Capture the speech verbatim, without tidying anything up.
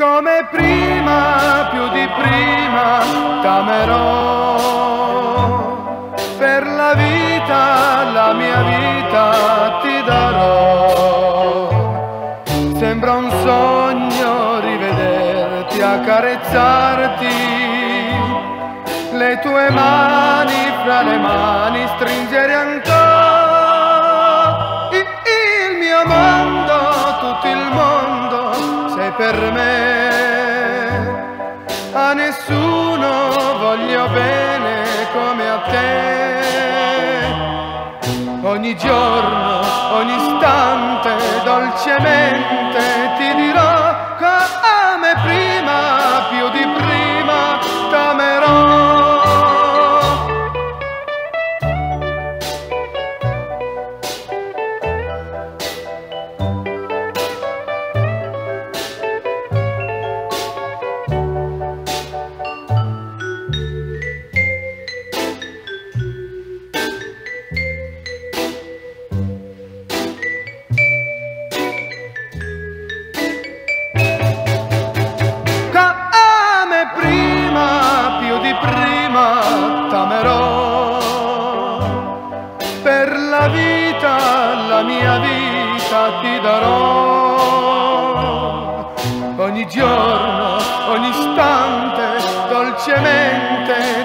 come prima, più di prima t'amerò, per la vita, la mia vita ti darò. Sembra un sogno rivederti, accarezzarti, le tue mani fra le mani stringere ancora. Il mio mondo, tutto il mondo sei per me, a nessuno voglio bene come a te. Ogni giorno, ogni istante, dolcemente ti dirò come prima, più di prima t'amerò. Per la vita, la mia vita ti darò. Ogni giorno, ogni istante, dolcemente